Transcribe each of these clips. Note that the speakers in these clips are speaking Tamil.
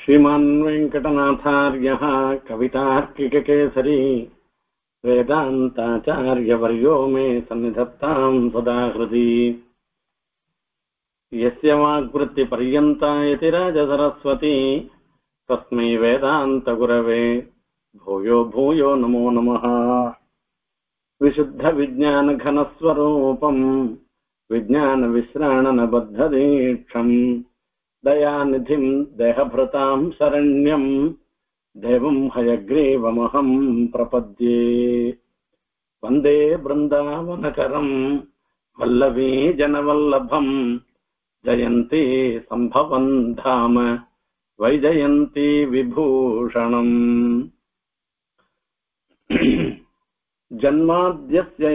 श्रीमान् वेङ्कटनाथार्यः कवितार्किककेसरी वेदान्ताचार्यवर्यो मे सन्निधत्तां सदा हृदि। यस्य वाग्वृत्तिपर्यन्ता यतिराजसरस्वती तस्मै वेदान्तगुरवे भूयो भूयो नमो नमः। विशुद्धविज्ञानघनस्वरूपम् विज्ञानविश्राणनबद्धदीक्षम् दयानिधिम् देहभृतां शरण्यम् देवं हयग्रीवमहं प्रपद्ये। वन्दे बृन्दावनचरम् वल्लभी जनवल्लभम् जयन्ती सम्भवन् धाम वैजयन्ती विभूषणम्। जन्माद्यस्य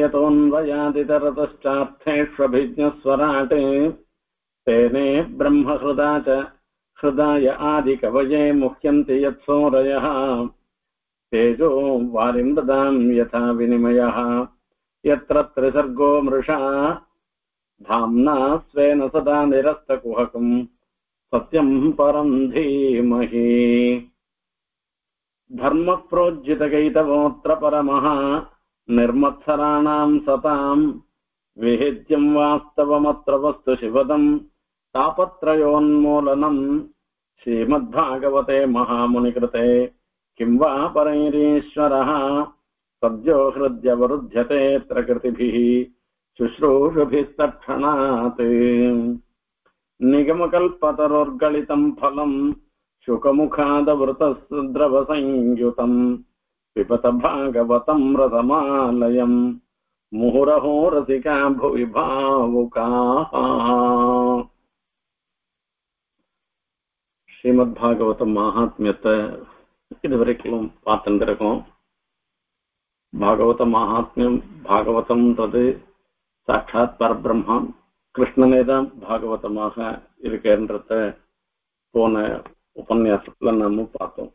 यतोऽन्वयादितरतश्चार्थेष्वभिज्ञस्वराटे तेने ब्रह्महृदाय आदिकवये मुह्यन्ति यत्सूरयः। तेजो वारिमृदां यथा विनिमयः यत्र त्रिसर्गो मृषा धाम्ना स्वेन सदा निरस्तकुहकम् सत्यं परं धीमहि। धर्मप्रोज्झितकैतवोऽत्र परमः निर्मत्सराणां सतां विहित्यं वास्तवमत्र वस्तु शिवदं तापत्रयोन्मूलनम्। श्रीमद्भागवते महामुनिकृते किं वा परैरीश्वरः सद्यो हृद्यवरुध्यते प्रकृतिभिः शुश्रूषुभिस्तक्षणात्। निगमकल्पतरोर्गलितं फलं शुकमुखादवृतद्रवसंयुतं पिबत भागवतं रसमालयम् मुहुरहो रसिका भुवि भावुकाः। ஸ்ரீமத்பாகவதம் மகாத்மியத்தை இதுவரைக்கும் பார்த்துருக்கோம். பாகவத மகாத்மியம், பாகவதம்ன்றது சாட்சாத் பரபிரம்மம், கிருஷ்ணனே தான் பாகவதமாக இருக்கின்றத போன உபன்யாசத்துல நாம பார்த்தோம்.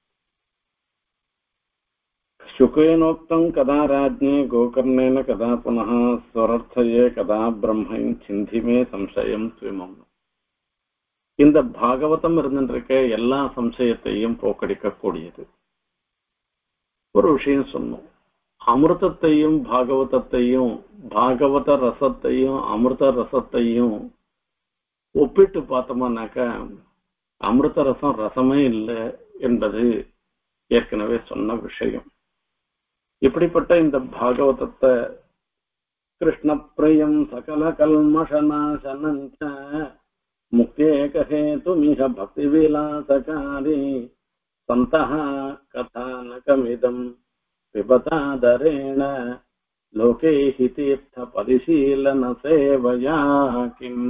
शुकेनोक्तं कदा राज्ञे गोकर्णेन कदा पुनः स्वरर्थये कदा ब्रह्मं சிந்தி மே சம்சயம் துவமம். இந்த பாகவதம் இருந்திருக்க எல்லா சம்சயத்தையும் போக்கடிக்க கூடியது. ஒரு விஷயம் சொன்னோம், அமிர்தத்தையும் பாகவதத்தையும், பாகவத ரசத்தையும் அமிர்த ரசத்தையும் ஒப்பிட்டு பார்த்தோம்னாக்க அமிர்த ரசம் ரசமே இல்லை என்பது ஏற்கனவே சொன்ன விஷயம். இப்படிப்பட்ட இந்த பாகவதத்தை கிருஷ்ண பிரியம் சகல கல்மஷநாசனஞ்ச முக்தேகஹேதுமிஹ பக்தி விலாசகாரி சந்தஹ கதானகமிதம் பிபதாதரேண லோகேஹி தீர்த்த பரிசீலன சேவையா கிம்.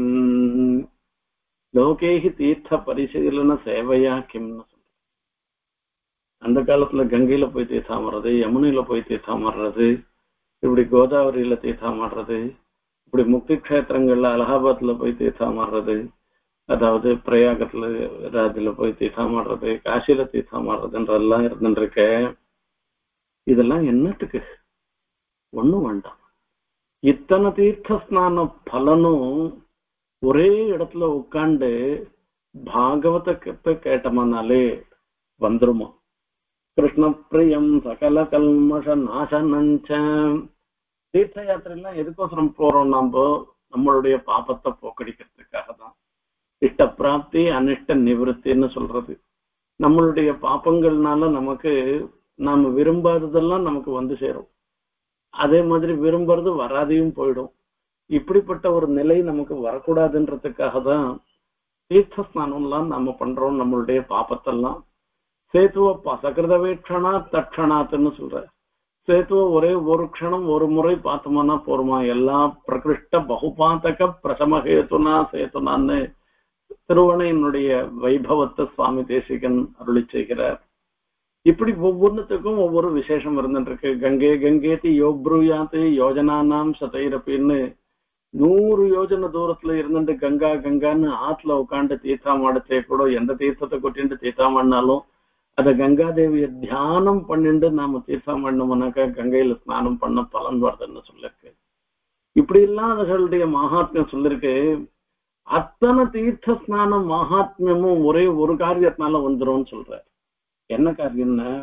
லோகேஹி தீர்த்த பரிசீலன சேவையா கிம்னு சொல்ற. அந்த காலத்துல கங்கையில போய் தீர்த்தாமறது, யமுனையில போய் தீர்த்தாமறது, இப்படி கோதாவரியில தீர்த்தாமறது, இப்படி முக்தி கஷேத்திரங்கள்ல அலகாபாத்ல போய் தீர்த்தாமறது, அதாவது பிரயாகத்துல ராஜில போய் தீர்த்தாமறது, காசியில தீர்த்தாமறதுன்றதெல்லாம் இருந்துருக்க. இதெல்லாம் என்னத்துக்கு? ஒண்ணும் வேண்டாம். இத்தனை தீர்த்த ஸ்நான பலனும் ஒரே இடத்துல உட்காண்டு பாகவதத்தை கேட்டோம்னாலே வந்துருமா. கிருஷ்ண பிரியம் சகல கல்மஷ நாசனஞ்ச. தீர்த்த யாத்திரைலாம் எதுக்கோசரம் போறோம்? நம்மளுடைய பாபத்தை போக்கடிக்கிறதுக்காக தான். இஷ்ட பிராப்தி அனிஷ்ட நிவர்த்தின்னு சொல்றது. நம்மளுடைய பாப்பங்கள்னால நமக்கு நாம விரும்பாததெல்லாம் நமக்கு வந்து சேரும், அதே மாதிரி விரும்புறது வராதையும் போயிடும். இப்படிப்பட்ட ஒரு நிலை நமக்கு வரக்கூடாதுன்றதுக்காக தான் தீர்த்த ஸ்நானம்லாம் நாம பண்றோம். நம்மளுடைய பாப்பத்தெல்லாம் சேத்துவ சகிருதவேட்சணா தட்சணாத்துன்னு சொல்ற. சேத்துவ ஒரே ஒரு க்ஷணம் ஒரு முறை பார்த்தோம்னா போருமா? எல்லா பிரகிருஷ்ட பகுபாதக பிரசமஹேதுனா சேத்துனான்னு திருவணையினுடைய வைபவத்தை சுவாமி தேசிகன் அருளி செய்கிறார். இப்படி ஒவ்வொன்றுத்துக்கும் ஒவ்வொரு விசேஷம் இருந்துருக்கு. கங்கே கங்கேதி யோப்ரூயாத்து யோஜனானாம் சதைரப்பின்னு 100 யோஜனை தூரத்துல இருந்துட்டு கங்கா கங்கான்னு ஆத்துல உட்காந்து தீர்த்தாமாடத்தே கூட எந்த தீர்த்தத்தை கொட்டிட்டு தீர்த்தாமாடினாலும் அதை கங்காதேவிய தியானம் பண்ணிட்டு நாம தீர்த்தம் பண்ணோம்னாக்கா கங்கையில ஸ்நானம் பண்ண பலன் வருதுன்னு சொல்லிருக்கு. இப்படி எல்லாம் அதுகளுடைய மகாத்மியம் சொல்லிருக்கு. அத்தனை தீர்த்த ஸ்நான மகாத்மியமும் ஒரே ஒரு காரியத்தினால வந்துரும் சொல்ற. என்ன காரியம்னா,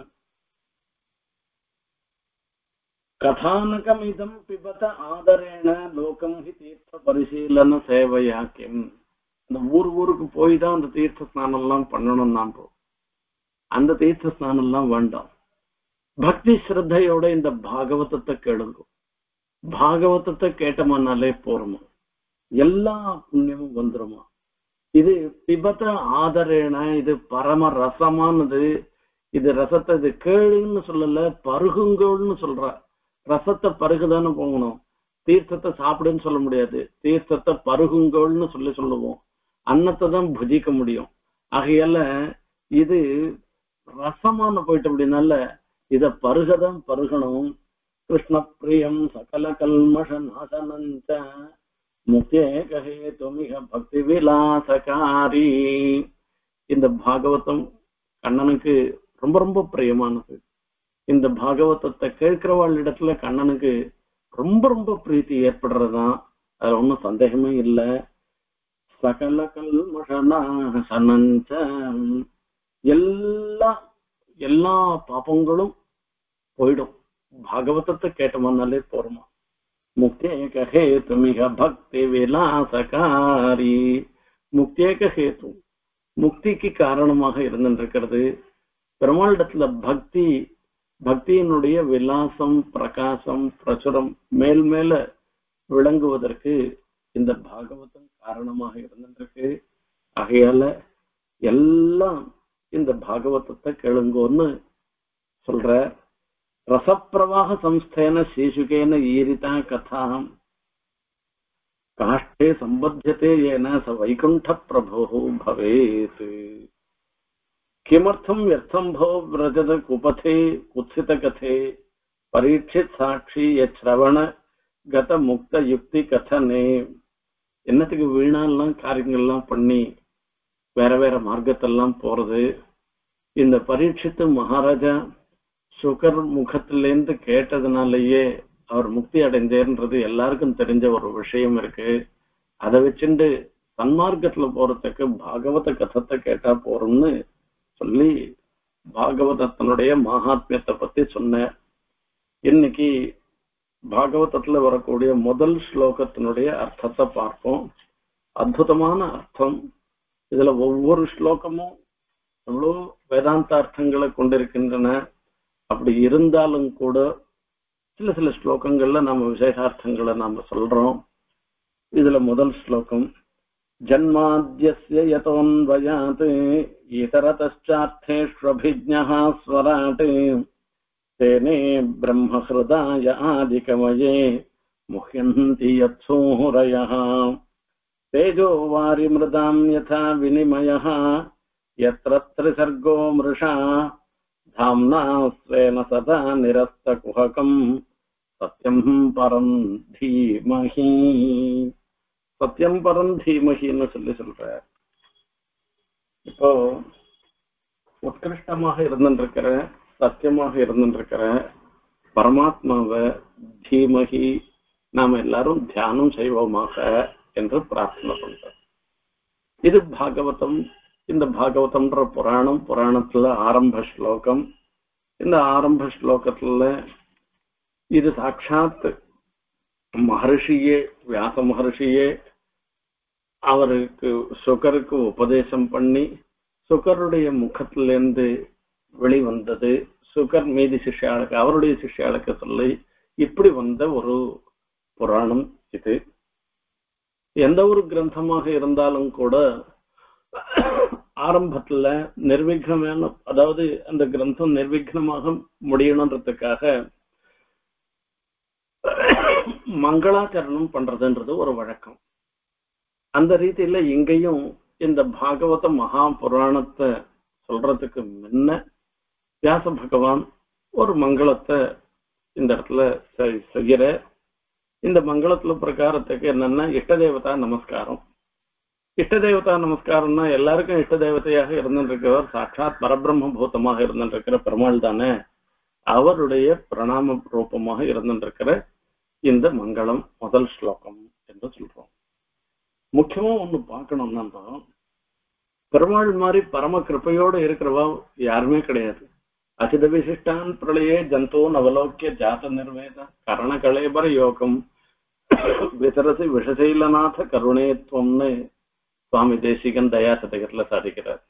கதானகமிதம் பிபத ஆதரேன லோகம் ஹி தீர்த்த பரிசீலன சேவையா கிம். இந்த ஊருக்கு போய் தான் அந்த தீர்த்த ஸ்நானம் எல்லாம் பண்ணணும். நாம அந்த தீர்த்த ஸ்நானம் எல்லாம் வேண்டாம். பக்தி ஸ்ரத்தையோட இந்த பாகவதத்தை கேளுங்க. பாகவதத்தை கேட்டோம்னாலே போறோமா, எல்லா புண்ணியமும் வந்துருமா. இது பிபத ஆதரேன, இது பரம ரசமானது. இது ரசத்தை இது கேளுன்னு சொல்லல, பருகுங்கோள்னு சொல்ற. ரசத்தை பருகுதானே போகணும், தீர்த்தத்தை சாப்பிடுன்னு சொல்ல முடியாது. தீர்த்தத்தை பருகுங்கோள்னு சொல்லுவோம். அன்னத்தை தான் புஜிக்க முடியும். ஆகையால இது ரசமான போயிட்டு அப்படின்னால இத பருகதான் பருகணும். கிருஷ்ண பிரியம் சகல கல்மஷ நாசனஞ்ச முக்தேகஹே துமிக பக்தி விலாசகாரி. இந்த பாகவதம் கண்ணனுக்கு ரொம்ப ரொம்ப பிரியமானது. இந்த பாகவதத்தை கேட்கிறவாள் இடத்துல கண்ணனுக்கு ரொம்ப ரொம்ப பிரீத்தி ஏற்படுறதுதான், அதுல ஒன்றும் சந்தேகமே இல்லை. சகல கல்மஷனாசனஞ்ச, எல்லா பாபங்களும் போயிடும். பாகவதத்தை கேட்டோம்னாலே போறோமா. முக்தேக ஹேது மிக பக்தி விலாசகாரி. முக்தேக ஹேது, முக்திக்கு காரணமாக இருந்திருக்கிறது பெருமாளிடத்துல பக்தி. பக்தியினுடைய விலாசம், பிரகாசம், பிரசுரம் மேல் மேல விளங்குவதற்கு இந்த பாகவதம் காரணமாக இருந்திருக்கு. ஆகையால எல்லாம் இந்த பாகவதத்தை கேளுங்கோன்னு சொல்ற. ரசப்பிரவாக சம்ஸ்தேன சீசுகேன ஈரிதா கதாம் காஷ்டே சம்பத்தியதே ஏன ச வைகுண்ட பிரபோ பவேத். किमर्थम व्यर्थम भव व्रजत कुपथे कुत्सित कथे परीक्षित साक्षी यश्रवण गत मुक्त युक्ति कथने. என்னத்துக்கு வீணாலாம் காரியங்கள்லாம் பண்ணி வேற வேற மார்க்கத்தெல்லாம் போறது. இந்த பரீட்சித்து மகாராஜா சுகர் முகத்திலேருந்து கேட்டதுனாலேயே அவர் முக்தி அடைந்தேன்றது எல்லாருக்கும் தெரிஞ்ச ஒரு விஷயம் இருக்கு. அதை வச்சுட்டு சன்மார்க்கத்துல போறதுக்கு பாகவத கதத்தை கேட்டா போறோம்னு சொல்லி பாகவதத்தினுடைய மகாத்மியத்தை பத்தி சொன்னேன். இன்னைக்கு பாகவதத்துல வரக்கூடிய முதல் ஸ்லோகத்தினுடைய அர்த்தத்தை பார்ப்போம். அற்புதமான அர்த்தம். இதுல ஒவ்வொரு ஸ்லோகமும் எவ்வளோ வேதாந்த அர்த்தங்களை கொண்டிருக்கின்றன. அப்படி இருந்தாலும் கூட சில சில ஸ்லோகங்கள்ல நாம விசேஷார்த்தங்களை நாம சொல்றோம். இதுல முதல் ஸ்லோகம், ஜன்மாத்யஸ்ய யதோன்வயாத் இதரதச்சார்த்தேஷ்வபிஜ்ஞः ஸ்வராட் தேனே பிரம்மஹ்ருதாய ஆதிகமயே முஹ்யந்தி யத்சூரயः தேஜோ வாரிமிருதாம் யதா விநிமயः யத்ர த்ரிசர்கோ மிருஷா தாம்னா ஸ்வேன சதா நிரஸ்தகுஹகம் சத்யம் பரம் தீமஹி. சத்தியம் பரம் தீமகின்னு சொல்ற. இப்போ உத்கிருஷ்டமாக இருந்துருக்கிற, சத்தியமாக இருந்துருக்கிற பரமாத்மாவை தீமகி நாம எல்லாரும் தியானம் செய்வோமாக என்று பிரார்த்தனை பண்றோம். இது பாகவதம். இந்த பாகவதம்ன்ற புராணம். புராணத்துல ஆரம்ப ஸ்லோகம். இந்த ஆரம்ப ஸ்லோகத்துல இது சாட்சாத் மகர்ஷியே, வியாச மகர்ஷியே அவருக்கு சுகருக்கு உபதேசம் பண்ணி சுகருடைய முகத்திலிருந்து வெளிவந்தது. சுகர் மீதி சிஷ்யாளுக்கு, அவருடைய சிஷ்யாளுக்கு சொல்லி இப்படி வந்த ஒரு புராணம் இது. எந்த ஒரு கிரந்தமாக இருந்தாலும் கூட ஆரம்பத்துல நிர்விக்னமான, அதாவது அந்த கிரந்தம் நிர்விக்னமாக முடியணுன்றதுக்காக மங்களாச்சரணம் பண்றதுன்றது ஒரு வழக்கம். அந்த ரீதியில இங்கேயும் இந்த பாகவத மகா புராணத்தை சொல்றதுக்கு முன்ன வியாச பகவான் ஒரு மங்களத்தை இந்த இடத்துல செய்யற. இந்த மங்களத்துல பிரகாரத்துக்கு என்னன்னா இஷ்ட தேவதா நமஸ்காரம். இஷ்ட தேவதா நமஸ்காரம்னா எல்லாருக்கும் இஷ்ட தேவதையாக இருந்துருக்கிறவர் சாட்சாத் பரபிரம்ம பூதமாக இருந்துருக்கிற பெருமாள் தானே. அவருடைய பிரணாம ரூபமாக இருந்துருக்கிற இந்த மங்களம் முதல் ஸ்லோகம் என்று சொல்றோம். முக்கியமா ஒண்ணு பார்க்கணும்னா பெருமாள் மாதிரி பரம கிருப்பையோடு இருக்கிறவா யாருமே கிடையாது. அசித விசிஷ்டான் பிரளயே ஜந்தோ நவலோக்கிய ஜாத நிர்வேத கரண கலேபர யோகம் விசரசி விஷசைலநாத கருணேத்வம்னு சுவாமி தேசிகன் தயா சதகத்துல சாதிக்கிறார்.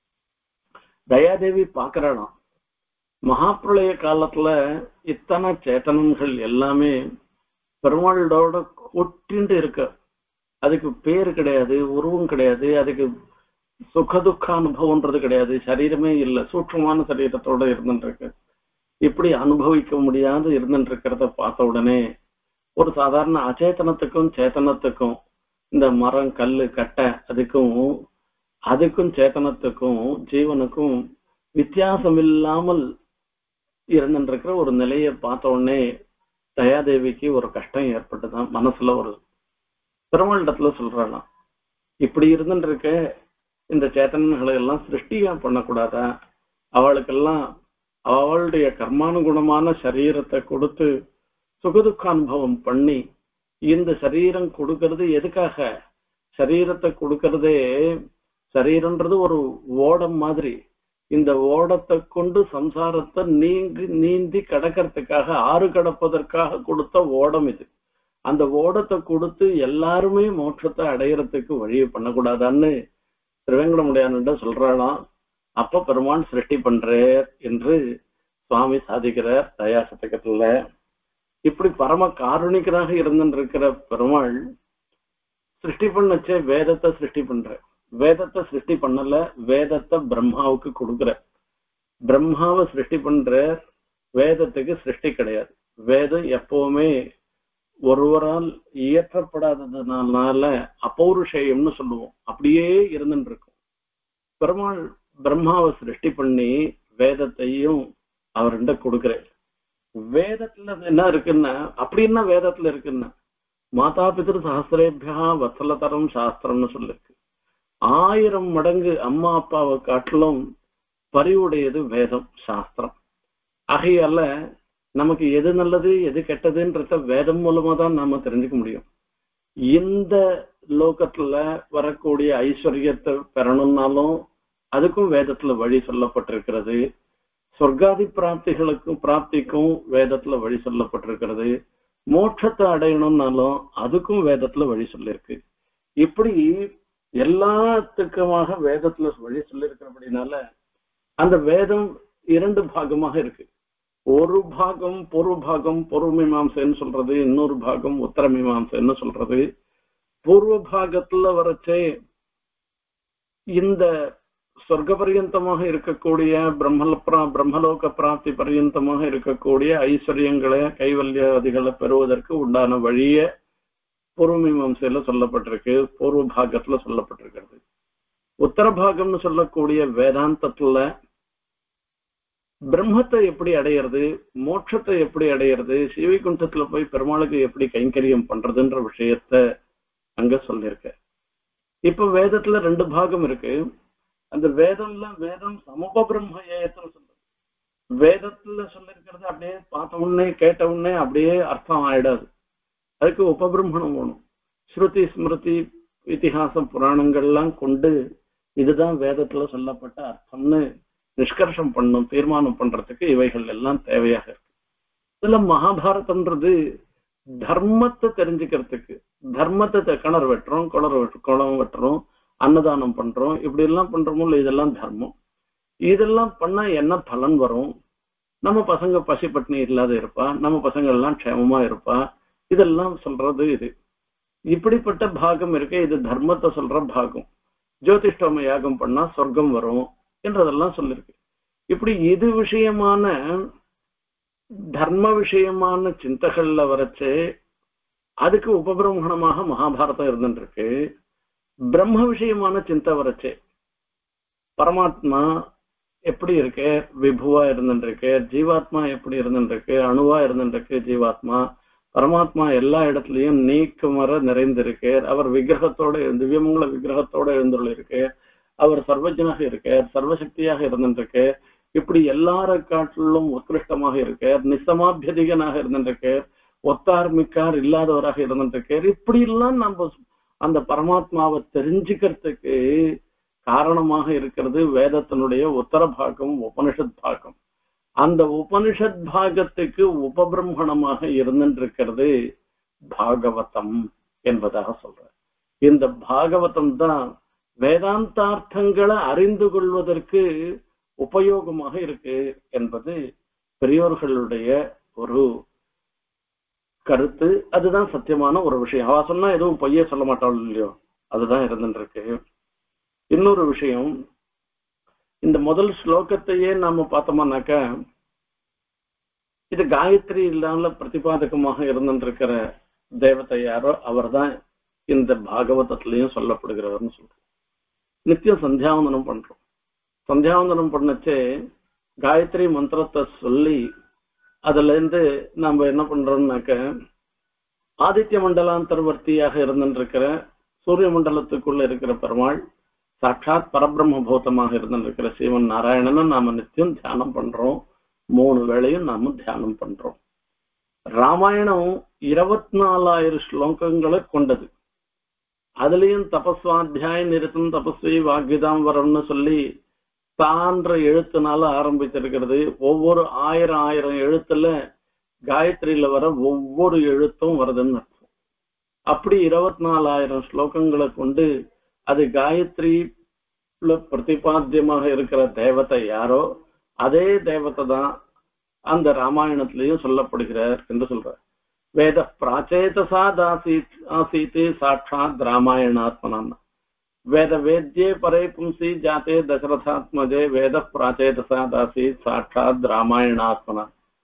தயாதேவி பாக்குறாளாம், மகாபிரளய காலத்துல இத்தனை சேத்தனங்கள் எல்லாமே பெருமாளோட ஒட்டிண்டு இருக்க. அதுக்கு பேரு கிடையாது, உருவம் கிடையாது, அதுக்கு சுகதுக்க அனுபவம்ன்றது கிடையாது, சரீரமே இல்லை, சூட்சமான சரீரத்தோட இருந்துருக்கு. இப்படி அனுபவிக்க முடியாது இருந்துட்டு இருக்கிறத பார்த்த உடனே ஒரு சாதாரண அச்சேதனத்துக்கும் சேத்தனத்துக்கும், இந்த மரம் கல்லு கட்டை அதுக்கும் சேத்தனத்துக்கும் ஜீவனுக்கும் வித்தியாசம் இல்லாமல் இருந்துருக்கிற ஒரு நிலையை பார்த்த உடனே தயாதேவிக்கு ஒரு கஷ்டம் ஏற்பட்டுதான். மனசுல ஒரு பெருமாளிடத்துல சொல்றாளாம், இப்படி இருந்துருக்க இந்த சேத்தனங்களை எல்லாம் சிருஷ்டியா பண்ணக்கூடாதா? அவளுக்கெல்லாம் அவளுடைய கர்மானுகுணமான சரீரத்தை கொடுத்து சுகதுக்க அனுபவம் பண்ணி, இந்த சரீரம் கொடுக்கறது எதுக்காக? சரீரத்தை கொடுக்கறதே, சரீரன்றது ஒரு ஓடம் மாதிரி. இந்த ஓடத்தை கொண்டு சம்சாரத்தை நீந்தி கடக்கிறதுக்காக, ஆறு கடப்பதற்காக கொடுத்த ஓடம் இது. அந்த ஓடத்தை கொடுத்து எல்லாருமே மோட்சத்தை அடையறதுக்கு வழியை பண்ணக்கூடாதான்னு திருவேங்கடமுடியான்ட சொல்றாளாம். அப்ப பெருமான் சிருஷ்டி பண்றார் என்று சுவாமி சாதிக்கிறார் தயா சதகத்துல. இப்படி பரம காருணிகராக இருந்துருக்கிற பெருமாள் சிருஷ்டி பண்ணச்சே வேதத்தை சிருஷ்டி பண்ற. வேதத்தை சிருஷ்டி பண்ணல, வேதத்தை பிரம்மாவுக்கு கொடுக்குற. பிரம்மாவை சிருஷ்டி பண்ற, வேதத்துக்கு சிருஷ்டி கிடையாது. வேதம் எப்பவுமே ஒருவரால் இயற்றப்படாததுனால அபௌருஷயம்னு சொல்லுவோம், அப்படியே இருந்துட்டு இருக்கும். பெருமாள் பிரம்மாவை சிருஷ்டி பண்ணி வேதத்தையும் அவர்கிட்ட கொடுக்குறார். வேதத்துல என்ன இருக்குன்னா, அப்படின்னா வேதத்துல இருக்குன்னா மாதா பிதிரு சஹசிரேபியா வத்சலதரம் சாஸ்திரம்னு சொல்லிருக்கு. 1000 மடங்கு அம்மா அப்பாவை காட்டிலும் பரிவுடையது வேதம், சாஸ்திரம். ஆகையால நமக்கு எது நல்லது எது கெட்டதுன்றத வேதம் மூலமா தான் நாம தெரிஞ்சுக்க முடியும். இந்த லோகத்துல வரக்கூடிய ஐஸ்வர்யத்தை பெறணும்னாலும் அதுக்கும் வேதத்துல வழி சொல்லப்பட்டிருக்கிறது. சொர்க்காதி பிராப்திக்கும் வேதத்துல வழி சொல்லப்பட்டிருக்கிறது. மோட்சத்தை அடையணும்னாலும் அதுக்கும் வேதத்துல வழி சொல்லிருக்கு. இப்படி எல்லாத்துக்குமாக வேதத்துல வழி சொல்லியிருக்கிறபடினால அந்த வேதம் 2 பாகமாக இருக்கு. ஒரு பாகம் பொரு மீமாம்சைன்னு சொல்றது, இன்னொரு பாகம் உத்தர மீமாம்சைன்னு சொல்றது. பூர்வ பாகத்துல வரச்சே இந்த சொர்க்க பரியந்தமாக இருக்கக்கூடிய பிரம்மலோக பிராப்தி பரியந்தமாக இருக்கக்கூடிய ஐஸ்வர்யங்களை கைவல்யாதிகளை பெறுவதற்கு உண்டான வழிய பூர்வமீமாம்சையில சொல்லப்பட்டிருக்கு, பூர்வ பாகத்துல சொல்லப்பட்டிருக்கிறது. உத்தர பாகம்னு சொல்லக்கூடிய வேதாந்தத்துல பிரம்மத்தை எப்படி அடையிறது, மோட்சத்தை எப்படி அடையிறது, சிவைகுண்டத்துல போய் பெருமாளுக்கு எப்படி கைங்கரியம் பண்றதுன்ற விஷயத்த அங்க சொல்லியிருக்க. இப்ப வேதத்துல 2 பாகம் இருக்கு. அந்த வேதம் சமூக பிரம்ம ஏயத்துல சொல்றது. வேதத்துல சொல்லிருக்கிறது அப்படியே பார்த்த உடனே கேட்ட உடனே அப்படியே அர்த்தம் ஆயிடாது. அதுக்கு உபபிரம்மணம் வேணும். ஸ்ருதி ஸ்மிருதி இதிகாசம் புராணங்கள்லாம் கொண்டு இதுதான் வேதத்துல சொல்லப்பட்ட அர்த்தம்னு நிஷ்கர்ஷம் பண்ணும், தீர்மானம் பண்றதுக்கு இவைகள் எல்லாம் தேவையாக இருக்கு. இதுல மகாபாரதம்ன்றது தர்மத்தை தெரிஞ்சுக்கிறதுக்கு, தர்மத்தை கிணறு வெட்டுறோம், குளம் வெட்டுறோம், அன்னதானம் பண்றோம், இப்படி எல்லாம் பண்றோமோ இதெல்லாம் தர்மம். இதெல்லாம் பண்ணா என்ன பலன் வரும்? நம்ம பசங்க பசி பட்டினி இல்லாத இருப்பா, நம்ம பசங்க எல்லாம் க்ஷேமமா இருப்பா, இதெல்லாம் சொல்றது இது. இப்படிப்பட்ட பாகம் இருக்கு. இது தர்மத்தை சொல்ற பாகம். ஜோதிஷ்டோம யாகம் பண்ணா சொர்க்கம் வரும் என்றதெல்லாம் சொல்லிருக்கு. இப்படி இது விஷயமான தர்ம விஷயமான சிந்தகள்ல வரைச்சு அதுக்கு உபபிரமணமாக மகாபாரதம் இருந்துருக்கு. பிரம்ம விஷயமான சிந்தை வரைச்சு பரமாத்மா எப்படி இருக்கு, விபுவா இருந்துருக்கு, ஜீவாத்மா எப்படி இருந்துருக்கு, அணுவா இருந்துருக்கு ஜீவாத்மா, பரமாத்மா எல்லா இடத்துலயும் நீக்கமர நிறைந்திருக்கு. அவர் விக்கிரகத்தோட, திவ்யமங்கள விக்கிரகத்தோட எழுந்துள்ளிருக்கு. அவர் சர்வஜனாக இருக்கார், சர்வசக்தியாக இருந்துருக்கு. இப்படி எல்லார காட்டிலும் உத்கிருஷ்டமாக இருக்கார், நிசமாபியதிகனாக இருந்துருக்கு, ஒத்தார் மிக்கார் இல்லாதவராக இருந்துருக்கார். இப்படி எல்லாம் நம்ம அந்த பரமாத்மாவை தெரிஞ்சுக்கிறதுக்கு காரணமாக இருக்கிறது வேதத்தினுடைய உத்தர பாகம் உபனிஷத் பாகம். அந்த உபனிஷத் பாகத்துக்கு உபபிரம்மணமாக இருந்திருக்கிறது பாகவதம் என்பதாக சொல்ற. இந்த பாகவதம் தான் வேதாந்தார்த்தங்களை அறிந்து கொள்வதற்கு உபயோகமாக இருக்கு என்பது பெரியோர்களுடைய ஒரு கருத்து. அதுதான் சத்தியமான ஒரு விஷயம். அவ சொன்னா எதுவும் பொய்ய சொல்ல மாட்டாள் இல்லையோ, அதுதான் இருந்துருக்கு. இன்னொரு விஷயம், இந்த முதல் ஸ்லோகத்தையே நாம பார்த்தோம்னாக்க இது காயத்ரி இல்லாம பிரதிபாதகமாக இருந்திருக்கிற தேவதை யாரோ அவர் தான் இந்த பாகவதத்திலையும் சொல்லப்படுகிறவர்னு சொல்றோம். நித்தியம் சந்தியாவந்தனம் பண்றோம். சந்தியாவந்தனம் பண்ணச்சே காயத்ரி மந்திரத்தை சொல்லி அதுல இருந்து நம்ம என்ன பண்றோம்னாக்க ஆதித்ய மண்டலாந்தர்வர்த்தியாக இருந்திருக்கிற சூரிய மண்டலத்துக்குள்ள இருக்கிற பெருமாள் சாட்சாத் பரபிரம்ம பூதமாக இருந்திருக்கிற சிவன் நாராயணனை நாம நித்தியம் தியானம் பண்றோம். 3 வேளையும் நாம தியானம் பண்றோம். ராமாயணம் 24,000 ஸ்லோகங்களை கொண்டது. அதுலயும் தபஸ்வாத்தியாய நிறுத்தம் தபஸ்வி வாக்கிதாம் வரம்னு சொல்லி தான்ற எழுத்துனால ஆரம்பிச்சிருக்கிறது. ஒவ்வொரு 1000 எழுத்துல காயத்ரியில வர ஒவ்வொரு எழுத்தும் வருதுன்னு அர்த்தம். அப்படி 24,000 ஸ்லோகங்களை கொண்டு அது காயத்ரி பிரதிபாத்தியமாக இருக்கிற தேவதை யாரோ அதே தேவதை தான் அந்த ராமாயணத்திலையும் சொல்லப்படுகிறார் என்று சொல்ற. வேத பிராச்சேதசா ஆசீத் சாட்சாத் ராமாயணாத்மனா வேத வேத்யே பரே பும்சி ஜாத்தே தசரதாத்மஜே வேத பிராச்சேதசா ஆசீத் சாட்சாத் ராமாயணாத்மனா.